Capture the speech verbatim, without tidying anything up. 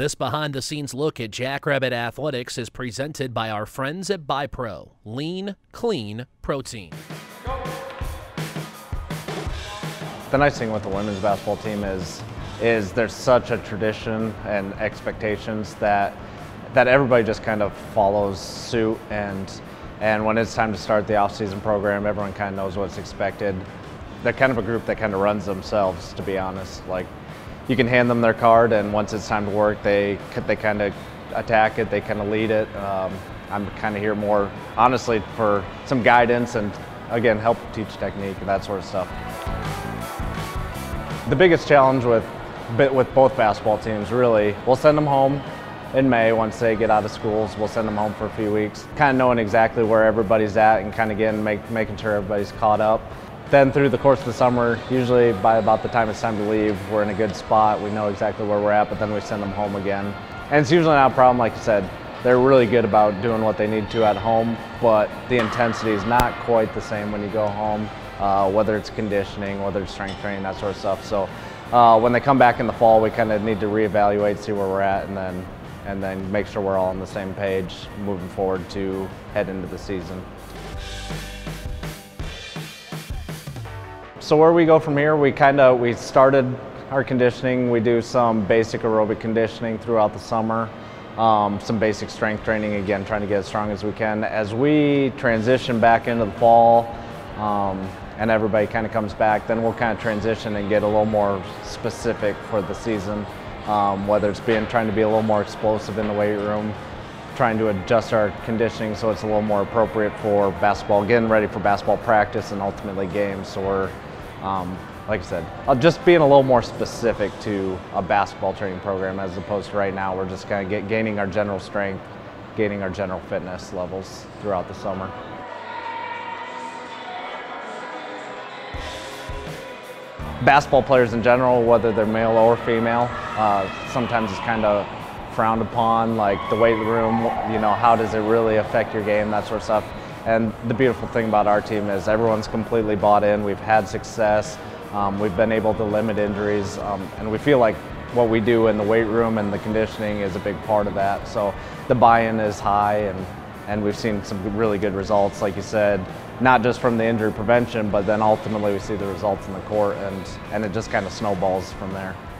This behind-the-scenes look at Jackrabbit Athletics is presented by our friends at BiPro, Lean, Clean Protein. The nice thing with the women's basketball team is, is there's such a tradition and expectations that that everybody just kind of follows suit, and and when it's time to start the off-season program, everyone kind of knows what's expected. They're kind of a group that kind of runs themselves, to be honest. Like, you can hand them their card, and once it's time to work, they they kind of attack it, they kind of lead it. Um, I'm kind of here more, honestly, for some guidance and, again, help teach technique and that sort of stuff. The biggest challenge with, with both basketball teams, really, we'll send them home in May once they get out of schools. We'll send them home for a few weeks, kind of knowing exactly where everybody's at and kind of again make, making sure everybody's caught up. Then through the course of the summer, usually by about the time it's time to leave, we're in a good spot. We know exactly where we're at, but then we send them home again. And it's usually not a problem, like I said. They're really good about doing what they need to at home, but the intensity is not quite the same when you go home, uh, whether it's conditioning, whether it's strength training, that sort of stuff. So uh, when they come back in the fall, we kind of need to reevaluate, see where we're at, and then, and then make sure we're all on the same page moving forward to head into the season. So where we go from here, we kind of, we started our conditioning. We do some basic aerobic conditioning throughout the summer, um, some basic strength training, again, trying to get as strong as we can. As we transition back into the fall um, and everybody kind of comes back, then we'll kind of transition and get a little more specific for the season, um, whether it's being, trying to be a little more explosive in the weight room, trying to adjust our conditioning so it's a little more appropriate for basketball, getting ready for basketball practice and ultimately games. So we're Um, like I said, uh, just being a little more specific to a basketball training program as opposed to right now. We're just kind of get, gaining our general strength, gaining our general fitness levels throughout the summer. Basketball players in general, whether they're male or female, uh, sometimes it's kind of frowned upon, like the weight room, you know, how does it really affect your game, that sort of stuff. And the beautiful thing about our team is everyone's completely bought in. We've had success. Um, we've been able to limit injuries, um, and we feel like what we do in the weight room and the conditioning is a big part of that. So the buy-in is high, and, and we've seen some really good results, like you said, not just from the injury prevention, but then ultimately we see the results in the court, and, and it just kind of snowballs from there.